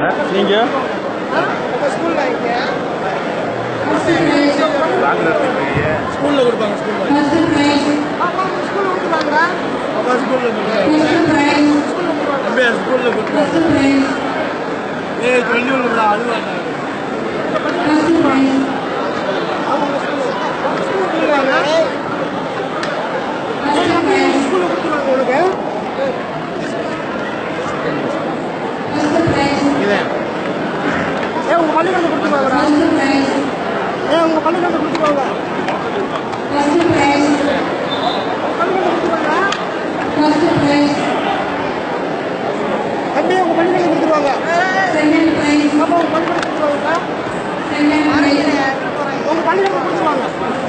நீங்கள் ஸ்கூலில் கொடுப்பாங்க ஸ்கூலில் கொடுப்பாங்க சொல்லி ஒன்று அழுவாங்க உங்க பள்ளிக்கூடத்தை கொடுத்துருவாங்க உங்க பள்ளிக்கூடத்தை கொடுத்துருவாங்க தம்பி உங்க பள்ளிக்கூடத்தை கொடுத்துருவாங்க உங்க பள்ளிக்கூடத்தை கொடுத்துருவாங்க உங்க பள்ளிக்கூடத்தை கொடுத்துருவாங்க